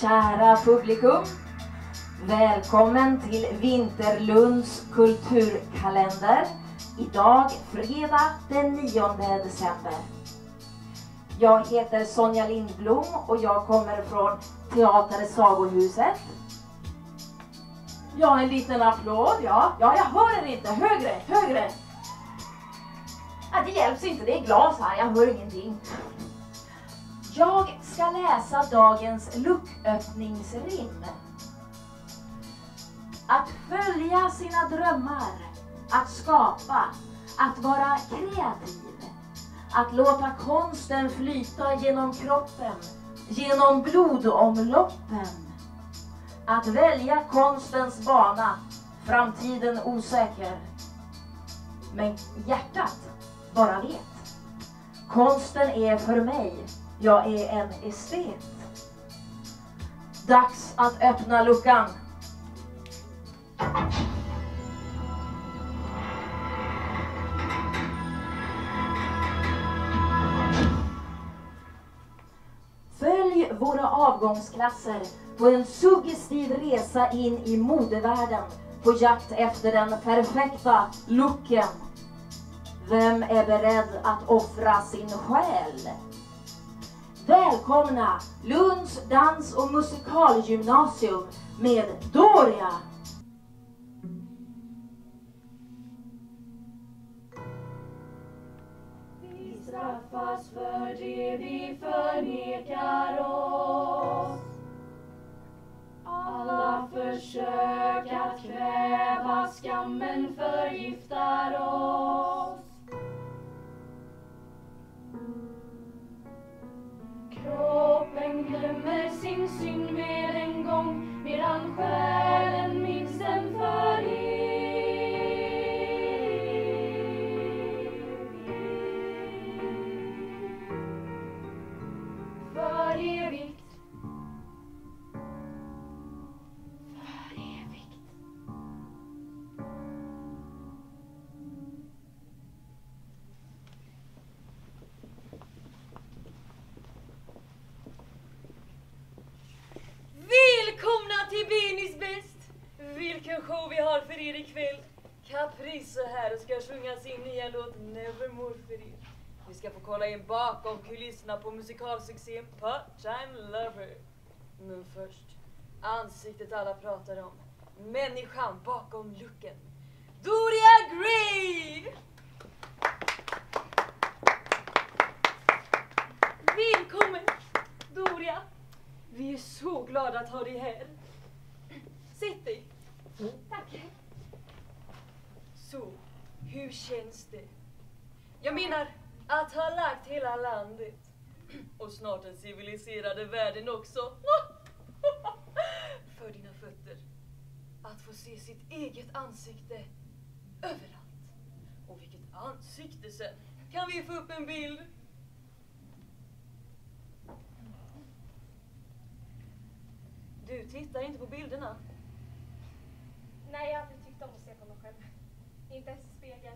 Kära publikum, välkommen till Vinterlunds kulturkalender. Idag fredag den 9 december. Jag heter Sonja Lindblom och jag kommer från Teater Sagohuset. Ja, en liten applåd, ja. Ja, jag hör er inte. Högre, högre. Ja, det hjälps inte, det är glas här, jag hör ingenting. Jag ska läsa dagens lucköppningsrim. Att följa sina drömmar, att skapa, att vara kreativ, att låta konsten flyta genom kroppen, genom blodomloppen. Att välja konstens bana, framtiden osäker. Men hjärtat bara vet. Konsten är för mig, jag är en estet. Dags att öppna luckan. Följ våra avgångsklasser på en suggestiv resa in i modevärlden på jakt efter den perfekta looken. Vem är beredd att offra sin själ? Välkomna Lunds dans- och musikalgymnasium med Doria. Vi straffas för det vi förnekar oss. Alla försök att kväva skammen förgiftar oss. Kroppen glömmer sin synd med en gång, medan själen minns den för För evigt. För evigt. Välkomna till Venis bäst! Vilken show vi har för er ikväll. Caprice här och ska sjunga sin nya låt Nevermore för er. Vi ska få kolla in bakom kulisserna på musikalsuccén Part-Time Lover. Men först, ansiktet alla pratar om. Människan bakom looken. Doria Gray! Välkommen, Doria! Vi är så glada att ha dig här. Sitt dig. Tack. Så, hur känns det? Jag menar, att ha lagt hela landet. Och snart den civiliserade världen också. För dina fötter. Att få se sitt eget ansikte överallt. Och vilket ansikte sen. Kan vi få upp en bild? Du tittar inte på bilderna. Nej, jag har aldrig tyckt om att se på mig själv. Inte ens i spegeln.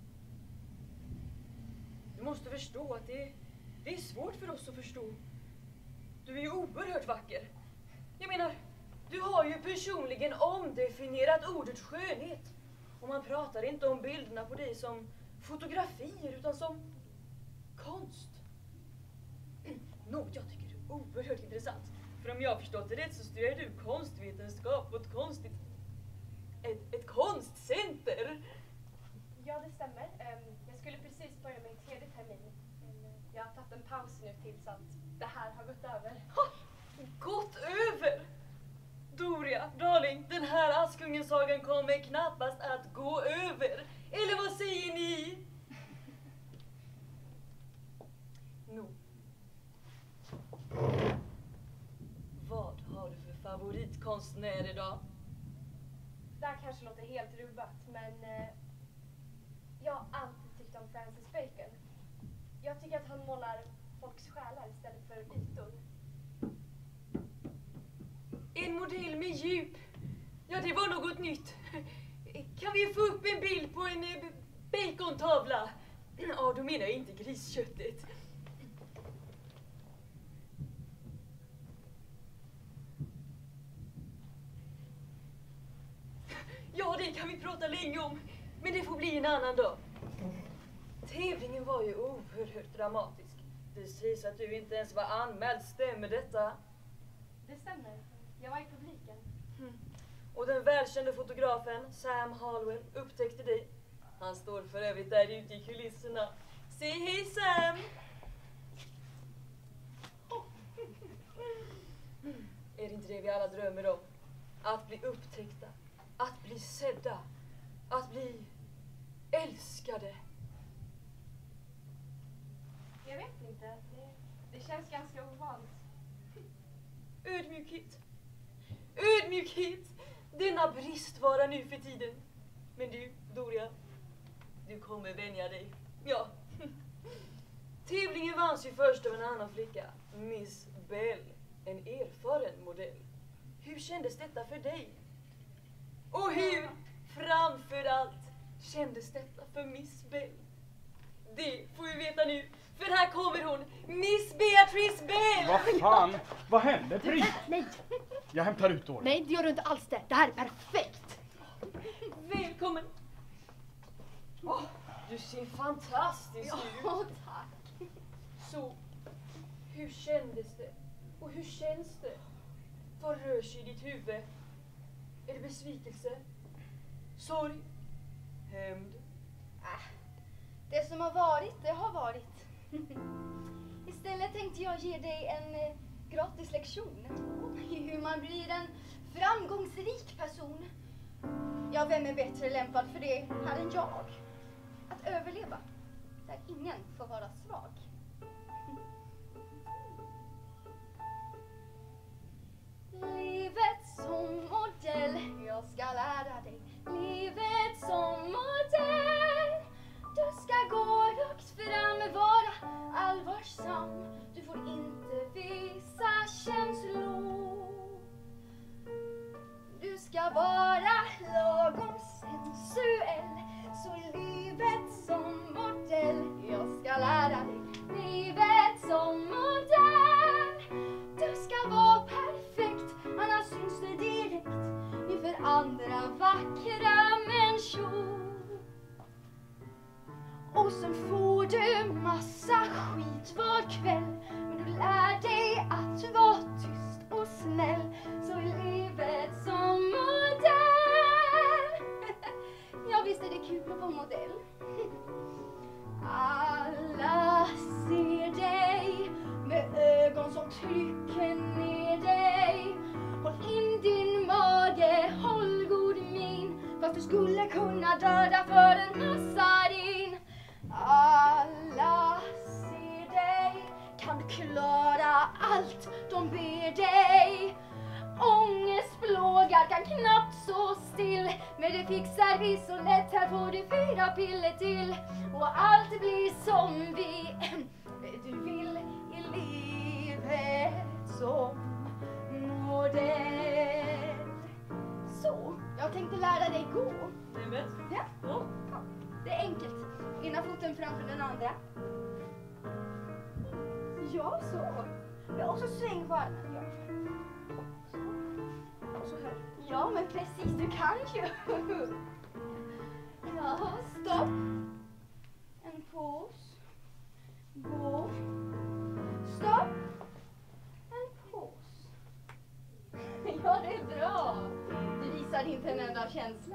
Du måste förstå att det är svårt för oss att förstå. Du är ju oerhört vacker. Jag menar, du har ju personligen omdefinierat ordet skönhet. Och man pratar inte om bilderna på dig som fotografier utan som konst. Något jag tycker är oerhört intressant. För om jag har förstått det rätt så studerar du konstvetenskap på ett konstcenter. Ja, det stämmer. Jag skulle precis börja med en tredje termin. Men jag har tagit en paus nu tills att det här har gått över. Ha! Gått över? Doria, darling, den här Askungensagan kommer knappast att gå över. Eller vad säger ni? No. Vad har du för favoritkonstnär idag? Det här kanske låter helt rubbat, men jag har alltid tyckt om Francis Bacon. Jag tycker att han målar folks själar istället för ytor. En modell med djup. Ja, det var något nytt. Kan vi få upp en bild på en bacontavla? Ja, då menar jag inte grisköttet. det kan vi prata länge om. Men det får bli en annan dag. Tävlingen var ju oerhört dramatisk. Det sägs att du inte ens var anmäld. Stämmer detta? Det stämmer. Jag var i publiken. Och den välkände fotografen Sam Hallwell upptäckte dig. Han står för övrigt där ute i kulisserna. Säg hej Sam! Är det inte det vi alla drömmer om? Att bli upptäckta, att bli sedda, att bli älskade. Jag vet inte. Det känns ganska ovant. Ödmjukhet. Ödmjukhet! Denna bristvara nu för tiden. Men du, Doria, du kommer vänja dig. Ja. Tävlingen vanns ju först av en annan flicka, Miss Bell. En erfaren modell. Hur kändes detta för dig? Och hur, framför allt, kändes detta för Miss Bell? Det får vi veta nu, för här kommer hon, Miss Beatrice Bell! Vad fan? Vad hände? Bry? Nej, Jag hämtar ut Dora. nej, det gör du inte alls det. Det här är perfekt. Välkommen! Åh, du ser fantastisk ut. Ja, tack. Så, hur kändes det? Och hur känns det? Vad rör sig i ditt huvud? Är det besvikelse? Sorg? Hämnd? Det som har varit, det har varit. Istället tänkte jag ge dig en gratis lektion i hur man blir en framgångsrik person. Ja, vem är bättre lämpad för det här än jag? Att överleva, där ingen får vara svag. Livet som modell, jag ska lära dig. Livet som modell. Du ska gå rakt fram, vara allvarsam. Du får inte visa känslor. Du ska vara lagom sensuell. Så livet som modell, jag ska lära dig. Livet som modell. Du ska vara perfekt, annars syns det direkt inför andra vackra människor. Och sen får du massa skit var kväll, men du lär dig att vara tyst och snäll. Så är livet som modell. Ja, visst är det kul att vara modell. Alla ser dig med ögon som trycker ner dig. Håll in din mage, håll god min, fast du skulle kunna döda för en massarin. Alla ser dig, kan du klara allt de ber dig? Ångestplågar kan knappt stå still, men det fixar vi så lätt, här får du 4 piller till. Och allt blir som du vill i livet som modell. Så, jag tänkte lära dig gå. Nämen. Ja. Ja. Det är enkelt. Ena foten framför den andra. Ja, så. Ja, och så sväng på armen. Ja. Så. Och så här. Ja, men precis. Du kan ju. Ja, stopp. En paus. Gå. Stopp. En paus. Ja, det är bra. Du visar inte en enda känsla.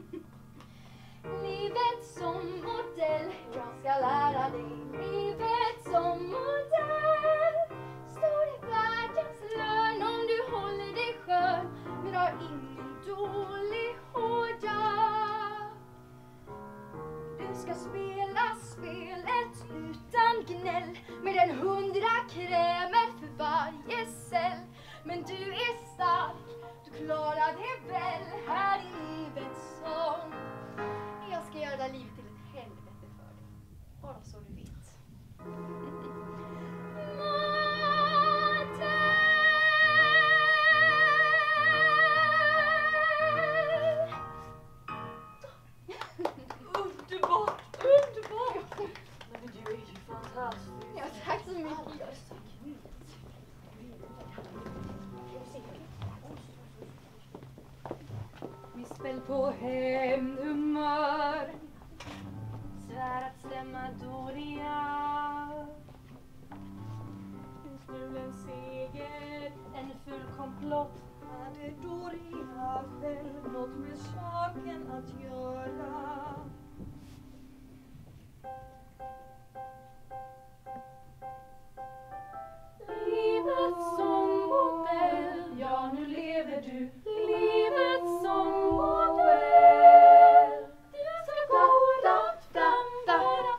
Livet som modell, jag ska lära dig. Livet som modell. Står i världens lön om du håller dig skön, men har ingen dålig hårdag. Du ska spela spelet utan gnäll, med en 100 krämer för varje cell. Men du är stark, du klarar det väl här i livet som. Jag ska göra livet till ett helvete för dig. Bara så du vet. Underbart, underbart! Men du är ju fantastisk. Ja, tack så mycket. kväll på hämndhumör. Svär att stämma Doria. En smulen seger, en full komplott. Hade Doria själv något med saken att göra? Livet som modell, ja nu lever du. Livet som modell. Du ska gå rakt fram bara.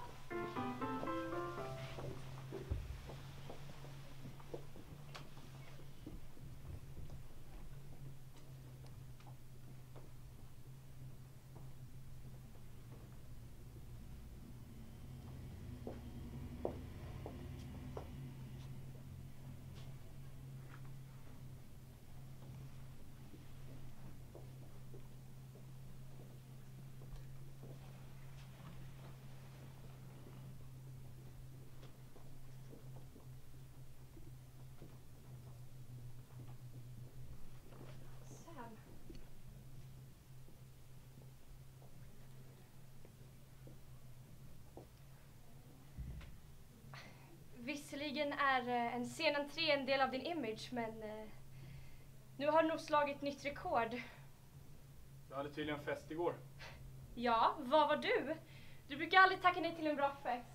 Visserligen är en sen entré en del av din image, men nu har du nog slagit nytt rekord. Du hade tydligen fest igår. Ja, vad var du? Du brukar aldrig tacka nej till en bra fest.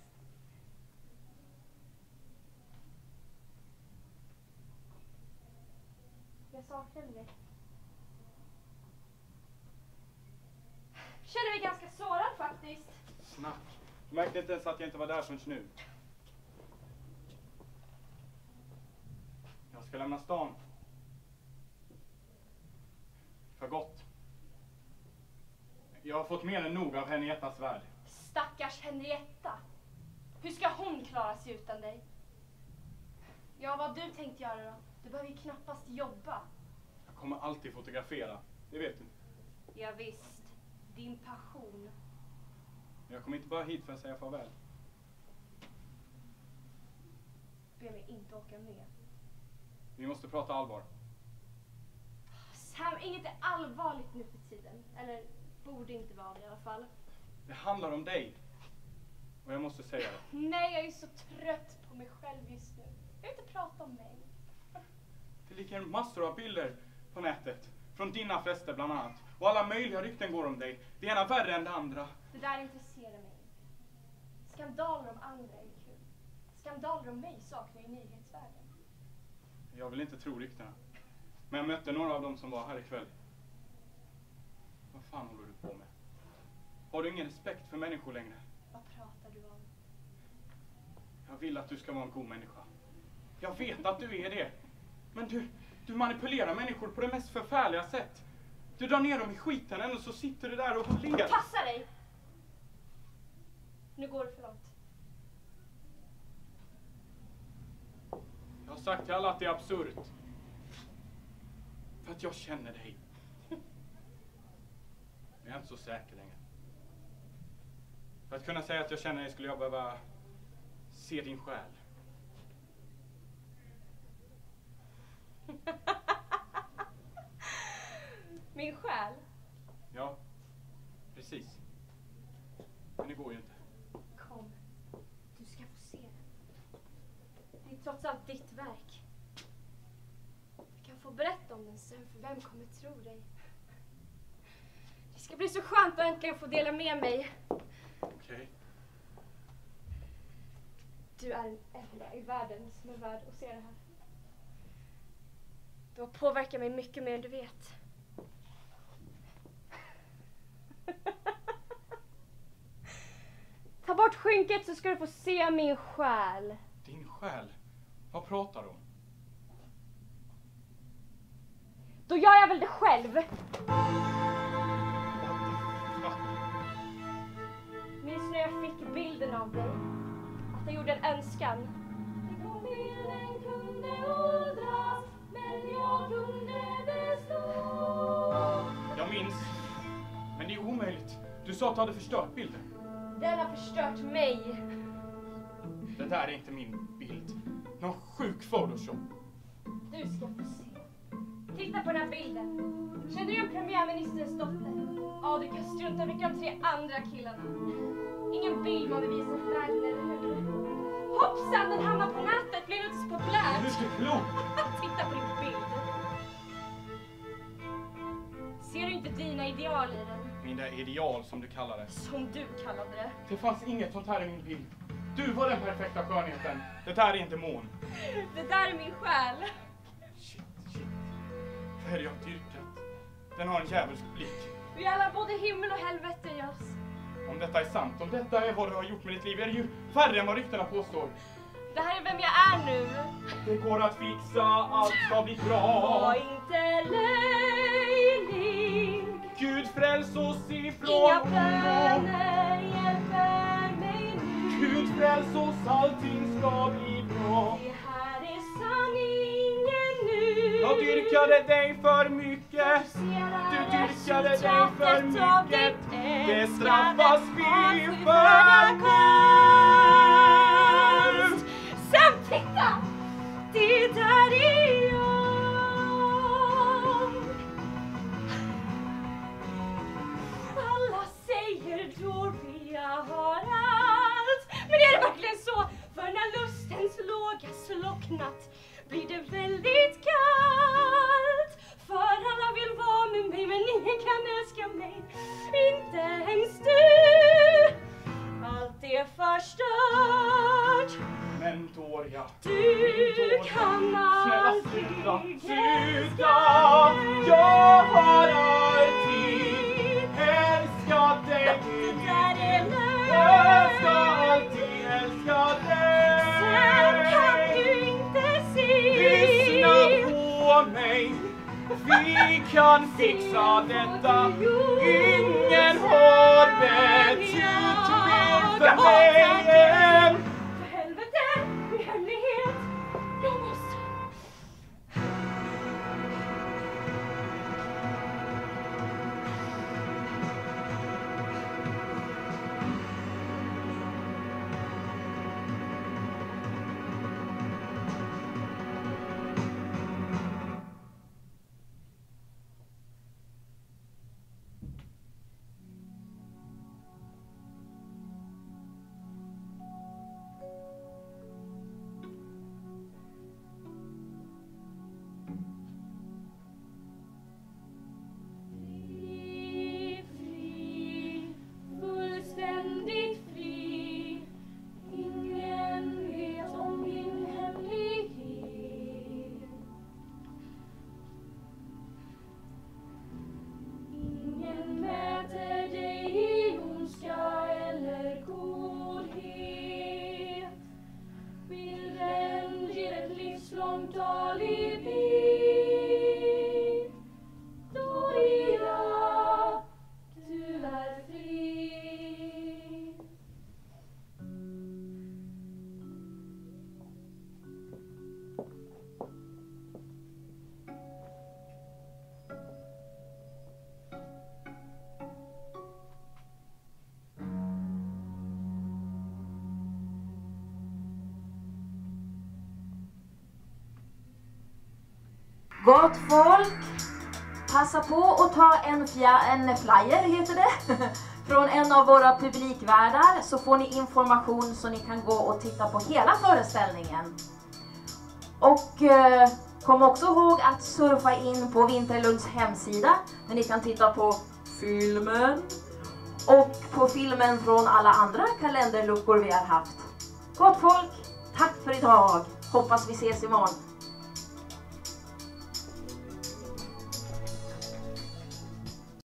Jag saknade dig. Känner mig ganska sårad faktiskt. Snack. Du märkte inte ens att jag inte var där förrän nu. Jag ska lämna stan. För gott. Jag har fått mer än nog av Henriettas värld. Stackars Henrietta. Hur ska hon klara sig utan dig? Ja, vad du tänkt göra då? Du behöver ju knappast jobba. Jag kommer alltid fotografera. Det vet du. Ja, visst. Din passion. Jag kommer inte bara hit för att säga farväl. Be mig inte åka med. Vi måste prata allvar. Sam, inget är allvarligt nu för tiden. Eller borde inte vara det i alla fall. Det handlar om dig. Och jag måste säga det. Nej, jag är så trött på mig själv just nu. Jag vill inte prata om mig. Det ligger massor av bilder på nätet. Från dina fester bland annat. Och alla möjliga rykten går om dig. Det ena värre än det andra. Det där intresserar mig inte. Skandaler om andra är kul. Skandaler om mig saknar ju nyhetsvärden. Jag vill inte tro ryktena. Men jag mötte några av dem som var här ikväll. Vad fan håller du på med? Har du ingen respekt för människor längre? Vad pratar du om? Jag vill att du ska vara en god människa. Jag vet att du är det. Men du manipulerar människor på det mest förfärliga sätt. Du drar ner dem i skiten ändå så sitter du där och ler. Passa dig! Nu går det för långt. Jag har sagt till alla att det är absurt. För att jag känner dig. Men jag är inte så säker längre. För att kunna säga att jag känner dig skulle jag behöva se din själ. Min själ? Ja, precis. Men det går ju inte. Kom, du ska få se den. Det är trots allt ditt verk. Du kan få berätta om den sen, för vem kommer tro dig? Det ska bli så skönt att äntligen få dela med mig. Okej. Du är den enda i världen som är värd att se det här. Du har påverkat mig mycket mer än du vet. Ta bort skynket så ska du få se min själ. Din själ? Vad pratar du om? Då gör jag väl det själv. What the fuck? Minns när jag fick bilden av dig? Att jag gjorde en önskan. Bilden kunde åldras, men jag kunde bestå. Jag minns. Men det är omöjligt. Du sa att du hade förstört bilden. Den har förstört mig. Det där är inte min bild. Någon sjuk Photoshop. Du ska få se. Titta på den här bilden. Känner du en premiärministerns dotter? Ja, du kan strunta vilka de 3 andra killarna. Ingen bild man vill visa för världen, eller hur? Hoppsan, den hamnar på nätet, blir inte så Du är populärt. inte klok! Titta på din bild. Ser du inte dina ideal i den? Mina ideal som du kallar det. Som du kallade det. Det fanns inget sånt här i min bild. Du var den perfekta skönheten. Det där är inte mån. Det där är min själ. Shit. Vad är det jag har dyrkat? Den har en djävulsk blick. Vi alla både himmel och helvete i oss. Om detta är sant, om detta är vad du har gjort med ditt liv, är det ju värre än vad ryktena påstår. Det här är vem jag är nu. Det går att fixa, allt ska bli bra. Var inte löjlig. Gud fräls oss ifrån Inga ondo. böner hjälper mig nu. Gud fräls oss, allting ska bli bra. Det här är sanningen nu. Jag dyrkade dig för mycket. Du dyrkade dig för mycket. Det straffas vi för konst. Sen titta! Det där är jag. Alla säger Doria har allt. Men är det verkligen så? För när lustens låga slocknat blir det väldigt kallt. För alla vill vara med mig men ingen kan älska mig. Inte ens du. Allt är förstört. Men Doria, Du kan snälla aldrig sluta. Jag har alltid älskat dig. Det där är Jag ska lögn. alltid älska dig. Sen kan du inte se. Lyssna på mig. Vi kan fixa detta. Ingen har betytt mer för mig. För helvete, min hemlighet. Jag måste. Fri, fullständigt fri. Ingen vet om min hemlighet. Ingen mäter dig i ondska eller godhet. Bilden ger ett livslångt alibi. Doria, du är fri. Gott folk, passa på att ta en flyer heter det, från en av våra publikvärdar så får ni information så ni kan gå och titta på hela föreställningen. Och kom också ihåg att surfa in på Vinterlunds hemsida där ni kan titta på filmen och på filmen från alla andra kalenderluckor vi har haft. Gott folk, tack för idag. Hoppas vi ses imorgon.